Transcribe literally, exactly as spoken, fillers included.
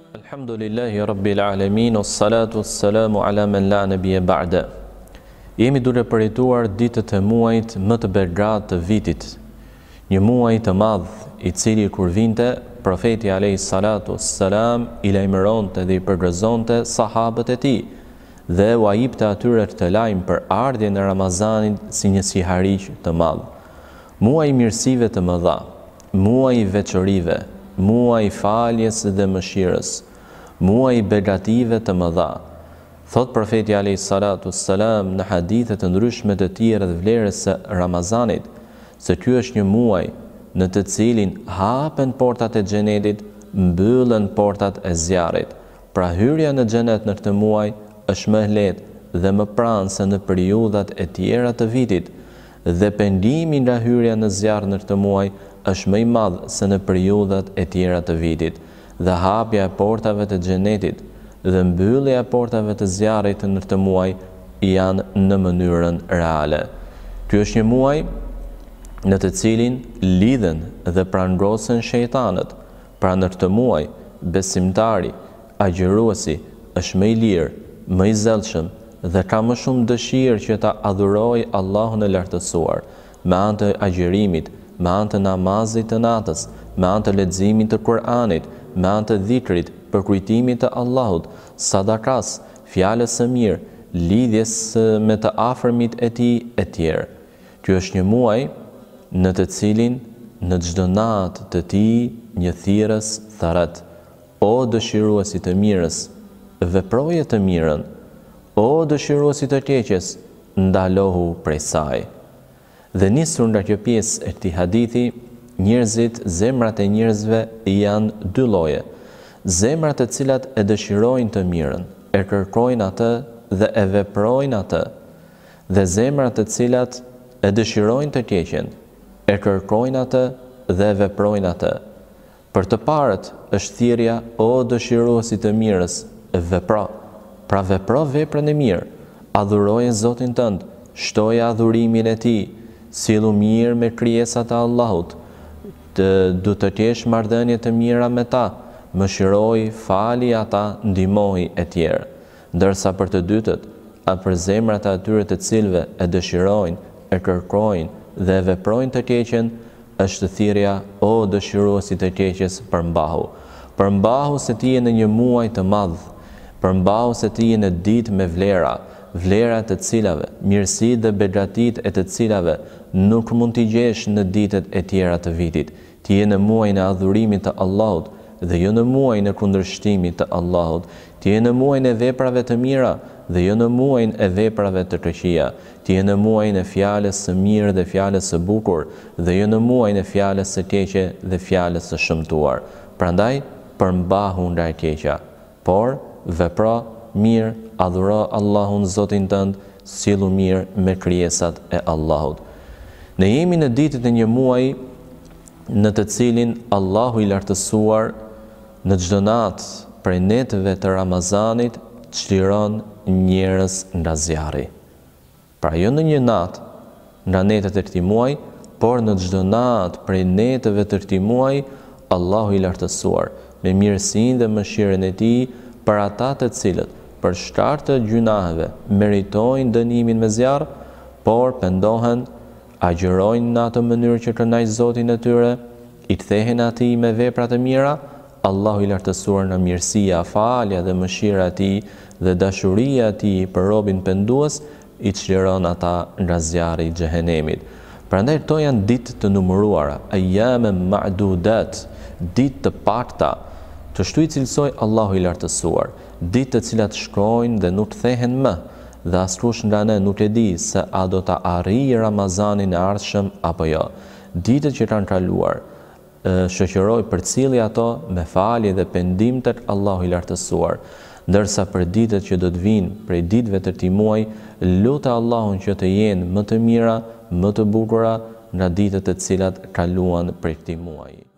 Alhamdulillahi Rabbil Alamin, o salatu salamu ala men la nabiyya ba'da. Jemi duke përjetuar ditët e muajit më të begatë të vitit, një muaj të madh i cili kur vinte, profeti alayhi salatu salam i lajmëronte dhe i përgëzonte sahabët e tij dhe u ajipte atyre të lajm për ardhjen e Ramazanit si një sihariq të madh. Muaj i mirësive të mëdha, muaj i veçorive, muaj i faljes dhe mëshirës, muaj i begative të mëdha. Thot profeti alayhi salatu salam në hadithe të ndryshme të tjera të vlerës së Ramazanit, se ky është një muaj në të cilin hapen portat e xhenetit, mbyllen portat e zjarrit. Pra hyrja në xhenet në këtë muaj është më lehtë dhe më pranë se në periudhat e tjera të vitit, dhe pendimi nga hyrja në zjarr në këtë muaj është më i madh se në periudhat e tjera të vitit, dhe hapja e portave të xhenetit dhe mbyllja e portave të zjarrit në këtë muaj janë në mënyrën reale. Ky është një muaj në të cilin lidhen dhe prangrosen shejtanët. Pra në këtë muaj besimtari, agjëruesi është më i lirë, më i zellshëm dhe ka më shumë dëshirë që ta adhurojë Allahun e lartësuar me anë të agjërimit, me anë të namazit të natës, me anë të leximit të Kur'anit, me anë të dhikrit, për kujtimit të Allahut, sadakas, fjalës së mirë, lidhjes me të afërmit e tij e tjerë. Ky është një muaj në të cilin në çdo natë të tij një thirrës tharret: o dëshiruesi të mirës, veproje të mirën, o dëshiruesi të keqes, ndalohu prej saj. Dhe nisur nga kjo pjesë e këtij hadithi, njerëzit, zemrat e njerëzve janë dy lloje. Zemrat e cilat e dëshirojnë të mirën, e kërkojnë atë dhe e veprojnë atë, dhe zemrat e cilat e dëshirojnë të keqen, e kërkojnë atë dhe e veprojnë atë. Për të parët është thirrja: o dëshiruesi të mirës, vepro. Pra vepro veprën e mirë, adhuroje Zotin tënd, shtoje adhurimin e tij, sillu mirë me krijesat e Allahut, të du të kesh marrëdhënie të mira me ta, mëshiroj, fali ata, ndihmoj e tjerë. Ndërsa për të dytët, a për zemrat e atyre të cilëve e dëshirojnë, e kërkojnë dhe e veprojnë të keqen, është thirrja: o dëshiruesi të keqes, përmbahu. Përmbahu se ti je në një muaj të madh, përmbahu se ti je në ditë me vlera, vlera të cilave, mirësi dhe begatit e të cilave nuk mund t'i gjesh në ditët e tjera të vitit. Ti je në muajin e adhurimit të Allahut dhe jo në muajin e kundërshtimit të Allahut. Ti je në muajin e veprave të mira dhe jo në muajin e veprave të këqija. Ti je në muajin e fjalës së mirë dhe fjalës së bukur dhe jo në muajin e fjalës së keqe dhe fjalës së shëmtuar. Prandaj përmbahu nga e keqja, por vepro mirë, adhuro Allahun Zotin tënd, sillu mirë me krijesat e Allahut. Ne jemi në ditët e një muaji në të cilin Allahu i lartësuar në çdo natë prej netëve të Ramazanit çliron njerëz nga zjarri. Pra jo në një natë nga netët e këtij muaji, por në çdo natë prej netëve të këtij muaji, Allahu i lartësuar me mirësinë dhe mëshirën e tij për ata të cilët për shkak të gjunaheve meritojnë dënimin me zjarr, por pendohen, agjërojnë në atë mënyrë që kënaq Zotin e tyre, i kthehen atij me vepra të mira, Allahu i lartësuar nga mirësia, falja dhe mëshira e tij dhe dashuria e tij për robën pendues, i çliron ata nga zjarri i xhehenemit. Prandaj këto janë ditë të numëruara, ayyamen ma'dudat, ditë të pakta. Të shtu i cilësoj Allahu i lartësuar, ditë të cilat shkojnë dhe nuk kthehen më, dhe askush nga ne nuk e di se a do ta arrijë Ramazanin e ardhshëm apo jo. Ditët që kanë kaluar, shoqëroj përcilli ato me falje dhe pendim tek Allahu i lartësuar, ndërsa për ditët që do të vinë prej ditëve të këtij muaji, lutë Allahun që të jenë më të mira, më të bukura nga ditët të cilat kaluan prej këtij muaji.